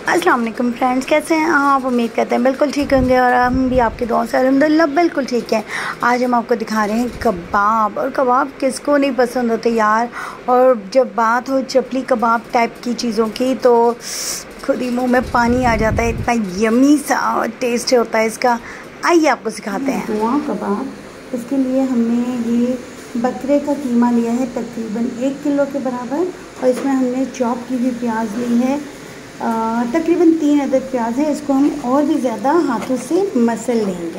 अस्सलाम वालेकुम फ्रेंड्स, कैसे हैं आप? उम्मीद करते हैं बिल्कुल ठीक होंगे और हम भी आपकी दुआ से अल्हम्दुलिल्लाह बिल्कुल ठीक हैं। आज हम आपको दिखा रहे हैं कबाब। और कबाब किसको नहीं पसंद होते यार। और जब बात हो चपली कबाब टाइप की चीज़ों की तो खुद ही मुंह में पानी आ जाता है, इतना यमी सा टेस्ट होता है इसका। आइए आपको सिखाते हैं दुआ कबाब। इसके लिए हमने ये बकरे का कीमा लिया है तकरीबन 1 किलो के बराबर, और इसमें हमने चॉप की हुई प्याज ली है तकरीबन 3 अदद प्याज है। इसको हम और भी ज़्यादा हाथों से मसल लेंगे।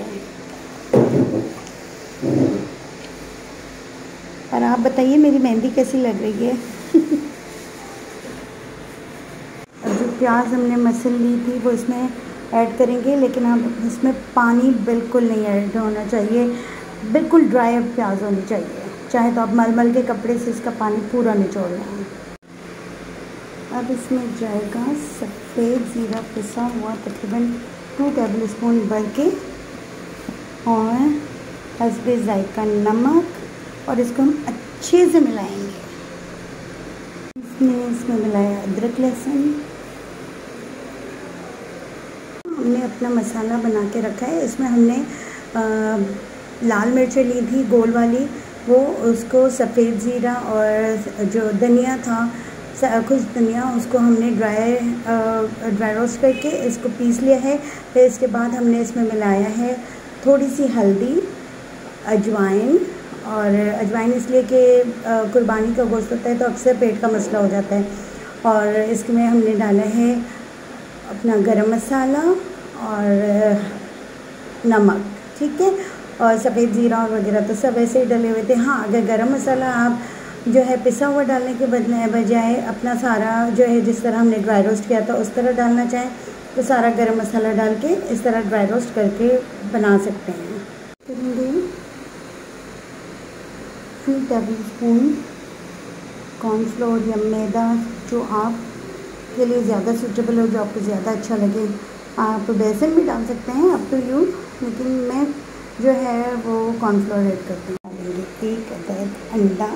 और आप बताइए मेरी मेहंदी कैसी लग रही है? अब जो प्याज हमने मसल ली थी वो इसमें ऐड करेंगे, लेकिन हम इसमें पानी बिल्कुल नहीं ऐड होना चाहिए, बिल्कुल ड्राई प्याज होनी चाहिए। चाहे तो आप मलमल के कपड़े से इसका पानी पूरा निचोड़ना है। अब इसमें जाएगा सफ़ेद ज़ीरा पिसा हुआ तकरीबन 2 टेबल स्पून भर के, और हस्बे ज़ायका नमक, और इसको हम अच्छे से मिलाएंगे। इसमें मिलाया अदरक लहसुन। हमने अपना मसाला बना के रखा है। इसमें हमने लाल मिर्चें ली थी गोल वाली, वो उसको सफ़ेद ज़ीरा और जो धनिया था कुछ धनिया, उसको हमने ड्राई रोस्ट करके इसको पीस लिया है। फिर इसके बाद हमने इसमें मिलाया है थोड़ी सी हल्दी, अजवाइन। और अजवाइन इसलिए कि कुर्बानी का गोश्त होता है तो अक्सर पेट का मसला हो जाता है। और इसमें हमने डाला है अपना गरम मसाला और नमक, ठीक है। और सफ़ेद ज़ीरा वगैरह तो सब ऐसे ही डले हुए थे। हाँ, अगर गरम मसाला आप जो है पिसा हुआ डालने के बजाय अपना सारा जो है जिस तरह हमने ड्राई रोस्ट किया था उस तरह डालना चाहें तो सारा गरम मसाला डाल के इस तरह ड्राई रोस्ट करके बना सकते हैं। करेंगे 3 टेबल स्पून कॉर्नफ्लोर या मैदा, जो आप के लिए ज़्यादा सूटेबल हो, जो आपको ज़्यादा अच्छा लगे। आप बेसन भी डाल सकते हैं, अप टू यू, लेकिन मैं जो है वो कॉर्नफ्लोर ऐड करती हूँ। डालेंगे 1 अदद अंडा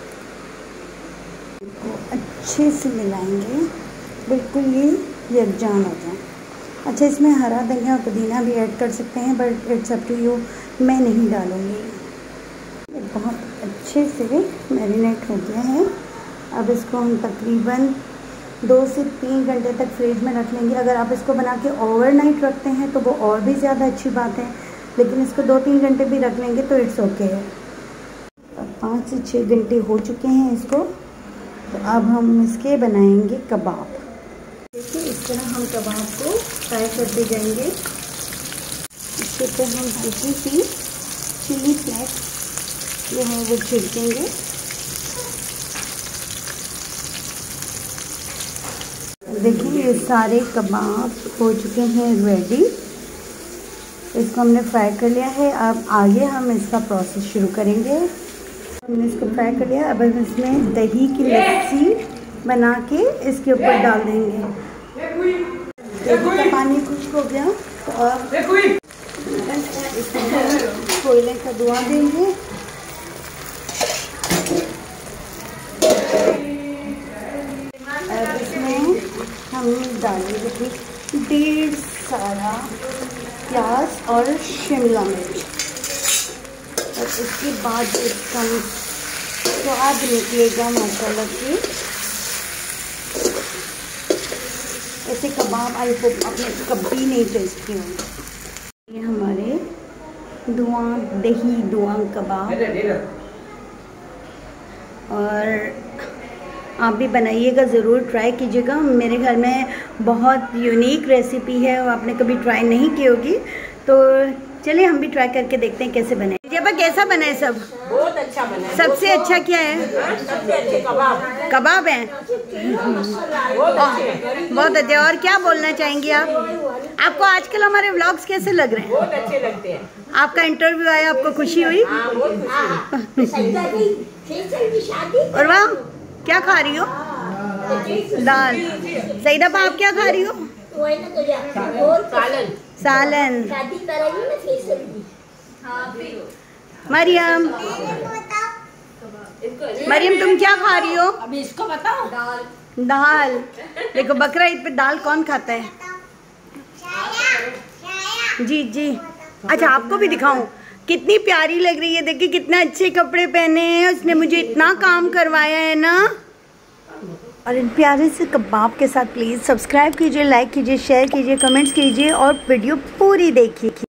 को अच्छे से मिलाएंगे, बिल्कुल ये यकजान हो जाए। अच्छा, इसमें हरा धनिया और पुदीना भी ऐड कर सकते हैं, but it's up to you, मैं नहीं डालूँगी। बहुत अच्छे से मैरिनेट हो गया है। अब इसको हम तकरीबन 2 से 3 घंटे तक फ्रिज में रख लेंगे। अगर आप इसको बना के ओवरनाइट रखते हैं तो वो और भी ज़्यादा अच्छी बात है, लेकिन इसको 2-3 घंटे भी रख लेंगे तो इट्स ओके है। 5 से 6 घंटे हो चुके हैं इसको, तो अब हम इसके बनाएंगे कबाब। देखिए, इस तरह हम कबाब को फ्राई करते जाएंगे। इसके ऊपर हम हल्की सी चिली फ्लेक्स जो है वो छिड़केंगे। देखिए, ये सारे कबाब हो चुके हैं रेडी। इसको हमने फ्राई कर लिया है। अब आगे हम इसका प्रोसेस शुरू करेंगे। हमने इसको फ्राई कर लिया। अब हम इसमें दही की लस्सी बना के इसके ऊपर डाल देंगे। दही का पानी खुश्क हो गया तो अब इसमें कोयले का धुआं देंगे। अब इसमें हम डालेंगे 1.5 सारा प्याज और शिमला मिर्च, और उसके बाद इसका स्वाद निकलेगा माशाल्लाह से। ऐसे कबाब आई होप आपने कभी नहीं टेस्ट किए होंगे। ये हमारे दही दुआं कबाब, और आप भी बनाइएगा, ज़रूर ट्राई कीजिएगा। मेरे घर में बहुत यूनिक रेसिपी है और आपने कभी ट्राई नहीं की होगी, तो चलिए हम भी ट्राई करके देखते हैं कैसे बने। जब कैसा बना है? सब बहुत अच्छा बना है। सबसे अच्छा क्या है? सबसे अच्छे कबाब हैं। बहुत अच्छे। और क्या बोलना चाहेंगी आप? आपको आजकल हमारे व्लॉग्स कैसे लग रहे हैं? बहुत अच्छे लगते हैं। आपका इंटरव्यू आया, आपको खुशी हुई? और वाह, क्या खा रही हो? दाल। सईदा, आप क्या खा रही हो? सालन। मरियम तुम क्या खा रही हो? अभी इसको बताओ। दाल देखो, बकरा ईद पे दाल कौन खाता है? जी जी। अच्छा आपको भी दिखाऊं, कितनी प्यारी लग रही है। देखिए कितने अच्छे कपड़े पहने हैं, उसने मुझे इतना काम करवाया है ना। और इन प्यारे से कबाब के साथ प्लीज़ सब्सक्राइब कीजिए, लाइक कीजिए, शेयर कीजिए, कमेंट्स कीजिए और वीडियो पूरी देखिए।